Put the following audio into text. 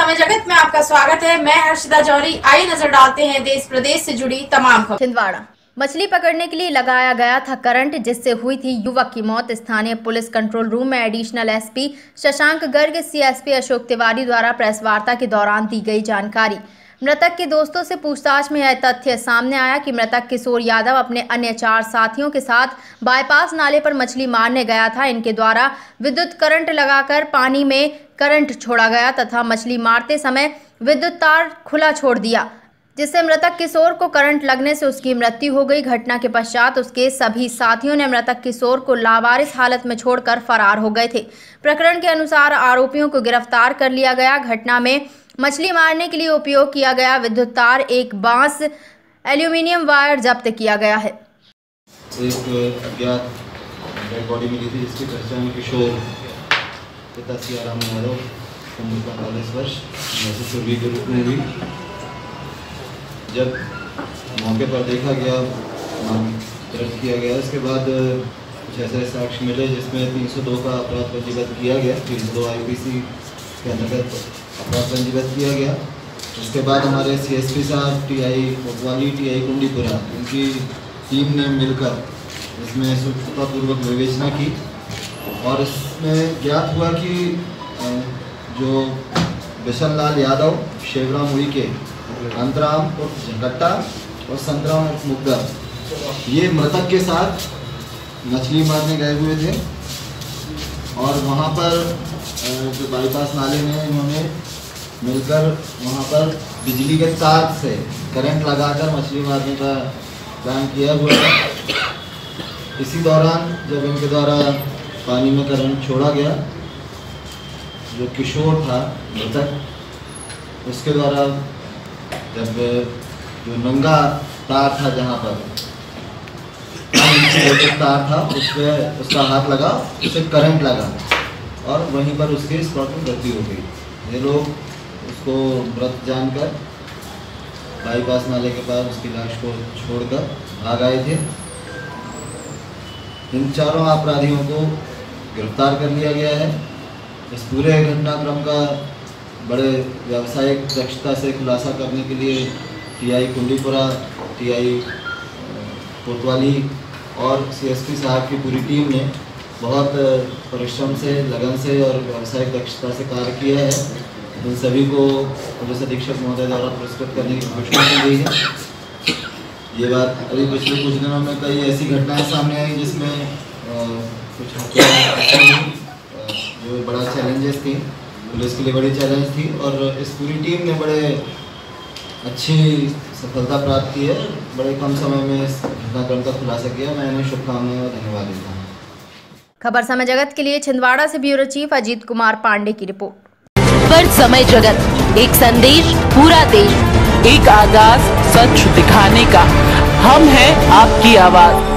समय जगत में आपका स्वागत है। मैं हर्षिता जौहरी। आइए नजर डालते हैं देश प्रदेश से जुड़ी तमाम खबरें। छिंदवाड़ा मछली पकड़ने के लिए लगाया गया था करंट, जिससे हुई थी युवक की मौत। स्थानीय पुलिस कंट्रोल रूम में additional SP Shashank Garg, CSP Ashok Tiwari द्वारा प्रेस वार्ता के दौरान दी गई जानकारी। मृतक के दोस्तों से पूछताछ में यह तथ्य सामने आया कि मृतक किशोर यादव अपने अन्य 4 साथियों के साथ बाईपास नाले पर मछली मारने गया था। इनके द्वारा विद्युत करंट लगाकर पानी में करंट छोड़ा गया तथा मछली मारते समय विद्युत तार खुला छोड़ दिया, जिससे मृतक किशोर को करंट लगने से उसकी मृत्यु हो गई। घटना के पश्चात उसके सभी साथियों ने मृतक किशोर को लावारिस हालत में छोड़कर फरार हो गए थे। प्रकरण के अनुसार आरोपियों को गिरफ्तार कर लिया गया। घटना में मछली मारने के लिए उपयोग किया गया विद्युत तार, एक बांस, एल्यूमिनियम वायर जब्त किया गया है। एक अज्ञात डेड बॉडी मिली थी जिसकी पहचान किशोर पिता सियाराम यादव उम्र 45 वर्ष सुरभि के रूप में हुई। जब मौके पर देखा गया, दर्ज किया गया, उसके बाद कुछ ऐसे साक्ष्य मिले जिसमें 302 का अपराध पंजीबद्ध किया गया। 302 IPC के अंतर्गत अपराध पंजीबद्ध किया गया। उसके बाद हमारे CSP साहब, TI कोतवाली, TI कुंडीपुरा, इनकी टीम ने मिलकर इसमें सूक्ष्मतापूर्वक विवेचना की और इसमें ज्ञात हुआ कि जो बिशन लाल यादव, शेवराम हुई के, अंतराम और झकट्टा और संतराम और मुग्धा, ये मृतक के साथ मछली मारने गए हुए थे और वहाँ पर जो बाईपास नाले में इन्होंने मिलकर वहाँ पर बिजली के तार से करंट लगाकर मछली मारने का प्लान किया हुआ था। इसी दौरान जब इनके द्वारा पानी में करंट छोड़ा गया, जो किशोर था मृतक, उसके द्वारा जब जो नंगा तार था, जहाँ पर तार था, उस पर उसका हाथ लगा, उसे करंट लगा और वहीं पर उसके स्पॉट पर मृत्यु हो गई। ये लोग उसको मृत जानकर बाईपास नाले के पास उसकी लाश को छोड़कर भाग आए थे। इन चारों अपराधियों को गिरफ्तार कर लिया गया है। इस पूरे घटनाक्रम का बड़े व्यावसायिक दक्षता से खुलासा करने के लिए TI कुंडीपुरा, TI कोतवाली और CSP साहब की पूरी टीम ने बहुत परिश्रम से, लगन से और व्यावसायिक दक्षता से कार्य किया है। इन सभी को पुलिस अधीक्षक महोदय द्वारा पुरस्कृत करने की घोषणा की गई है। ये बात अभी पिछले कुछ दिनों में कई ऐसी घटनाएं सामने आई जिसमें कुछ जो बड़ा चैलेंजेस थी, पुलिस के लिए बड़ी चैलेंज थी और इस पूरी टीम ने बड़े अच्छी सफलता प्राप्त की है। बड़े कम समय में इस घटनाक्रम का खुलासा किया। मैं इन्हें शुभकामनाएं और धन्यवाद देता हूँ। खबर समय जगत के लिए छिंदवाड़ा से ब्यूरो चीफ अजीत कुमार पांडे की रिपोर्ट। खबर समय जगत, एक संदेश पूरा देश, एक आगाज सच दिखाने का। हम हैं आपकी आवाज।